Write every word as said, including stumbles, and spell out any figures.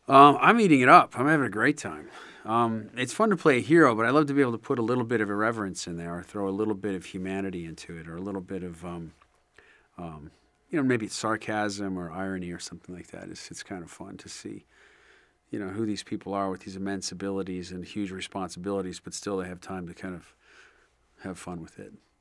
Um, I'm eating it up. I'm having a great time. Um, it's fun to play a hero, but I love to be able to put a little bit of irreverence in there, or throw a little bit of humanity into it, or a little bit of, um, um, you know, maybe it's sarcasm or irony or something like that. It's it's kind of fun to see, you know, who these people are with these immense abilities and huge responsibilities, but still they have time to kind of have fun with it.